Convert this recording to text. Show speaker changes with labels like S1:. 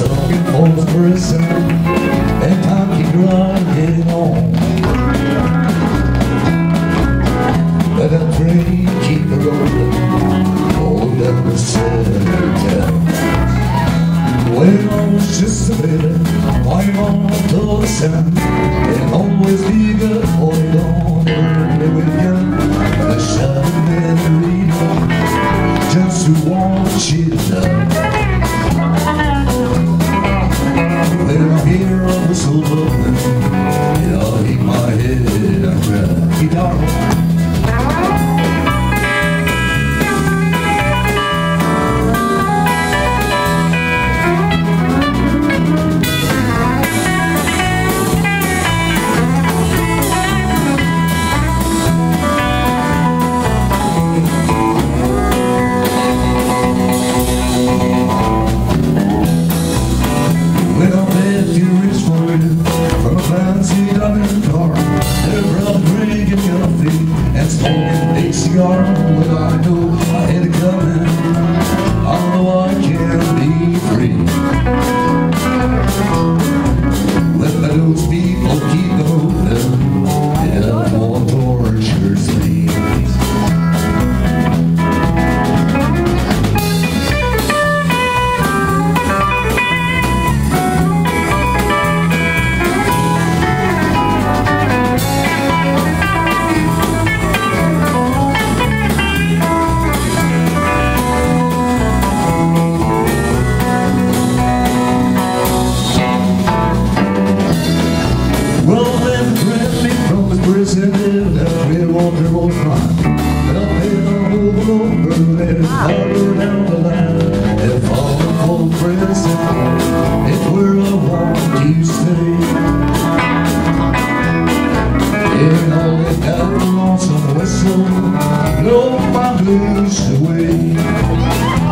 S1: Looking for the prison, and time keep grinding on. But I pray keep rolling, hold up the center. When I was just a baby, I'm on the sand, and always be good for it on early weekend. The shouting and the reading, just to watch it done. When I hear a whistle blowing, I hit my head and cry. Guitar. When I left you reach for you from a fancy diamond car, and a brown drinking coffee and smoking a cigar. Well, I know I had it coming, I know I can be free. Let those people keep moving, yeah, more tortures me. We're wonderful fun, but I'll pay the whole over, let it follow down the line. If all the whole prison, it's where I want to stay. And all that got a lonesome whistle, blow my blues away.